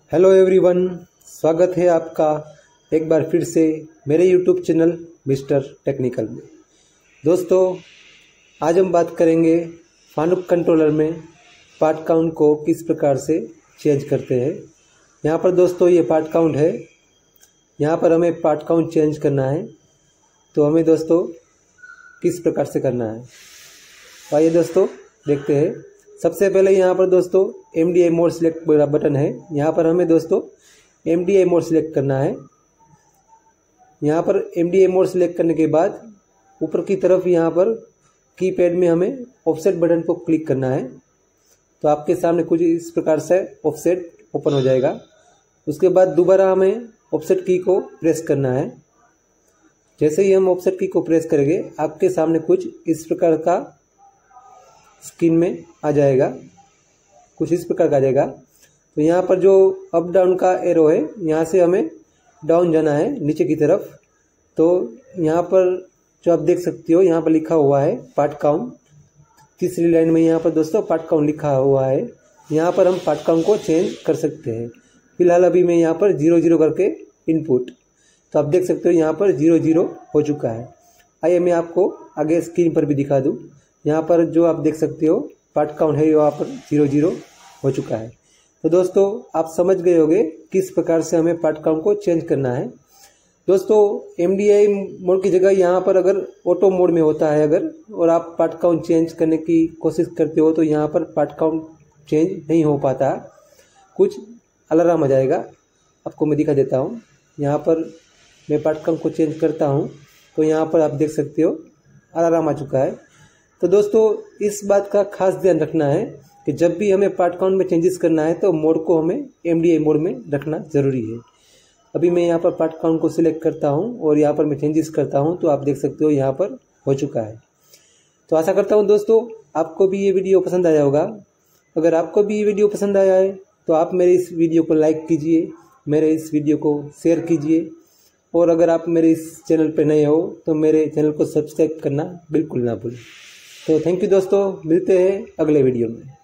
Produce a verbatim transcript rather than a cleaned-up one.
Hello everyone, स्वागत है आपका एक बार फिर से मेरे यूट्यूब चैनल मिस्टर टेक्निकल में। दोस्तों, आज हम बात करेंगे फानुक कंट्रोलर में पार्ट काउंट को किस प्रकार से चेंज करते हैं। यहाँ पर दोस्तों ये पार्ट काउंट है, यहाँ पर हमें पार्ट काउंट चेंज करना है। तो हमें दोस्तों किस प्रकार से करना है, आइए दोस्तों देखते हैं। सबसे पहले यहाँ पर दोस्तों M D I mode select button है, यहाँ पर हमें दोस्तों M D I mode select करना है। यहाँ पर M D I mode select करने के बाद ऊपर की तरफ यहाँ पर कीपैड में हमें ऑफसेट बटन को क्लिक करना है। तो आपके सामने कुछ इस प्रकार से ऑफसेट ओपन हो जाएगा। उसके बाद दोबारा हमें ऑफसेट की को प्रेस करना है। जैसे ही हम ऑफसेट की को प्रेस करेंगे आपके सामने कुछ इस प्रकार का स्क्रीन में आ जाएगा, कुछ इस प्रकार का आ जाएगा। तो यहाँ पर जो अप डाउन का एरो है, यहाँ से हमें डाउन जाना है नीचे की तरफ। तो यहाँ पर जो आप देख सकते हो, यहाँ पर लिखा हुआ है पार्ट काउंट। तीसरी लाइन में यहाँ पर दोस्तों पार्ट काउंट लिखा हुआ है। यहाँ पर हम पार्ट काउंट को चेंज कर सकते हैं। फिलहाल अभी मैं यहाँ पर जीरो जीरो करके इनपुट, तो आप देख सकते हो यहाँ पर जीरो जीरो हो चुका है। आइए मैं आपको आगे स्क्रीन पर भी दिखा दूँ। यहाँ पर जो आप देख सकते हो पार्ट काउंट है, यहाँ पर जीरो जीरो हो चुका है। तो दोस्तों आप समझ गए होंगे किस प्रकार से हमें पार्ट काउंट को चेंज करना है। दोस्तों एम डी आई मोड की जगह यहाँ पर अगर ऑटो मोड में होता है अगर, और आप पार्ट काउंट चेंज करने की कोशिश करते हो तो यहाँ पर पार्ट काउंट चेंज नहीं हो पाता, कुछ अलार्म आ जाएगा। आपको मैं दिखा देता हूँ। यहाँ पर मैं पार्ट काउंट को चेंज करता हूँ तो यहाँ पर आप देख सकते हो अलार्म आ चुका है। तो दोस्तों इस बात का खास ध्यान रखना है कि जब भी हमें पार्ट काउंट में चेंजेस करना है तो मोड को हमें एम डी आई मोड में रखना ज़रूरी है। अभी मैं यहाँ पर पार्ट काउंट को सिलेक्ट करता हूँ और यहाँ पर मैं चेंजेस करता हूँ, तो आप देख सकते हो यहाँ पर हो चुका है। तो आशा करता हूँ दोस्तों आपको भी ये वीडियो पसंद आया होगा। अगर आपको भी ये वीडियो पसंद आया है तो आप मेरे इस वीडियो को लाइक कीजिए, मेरे इस वीडियो को शेयर कीजिए, और अगर आप मेरे इस चैनल पर नए हो तो मेरे चैनल को सब्सक्राइब करना बिल्कुल ना भूलें। तो थैंक यू दोस्तों, मिलते हैं अगले वीडियो में।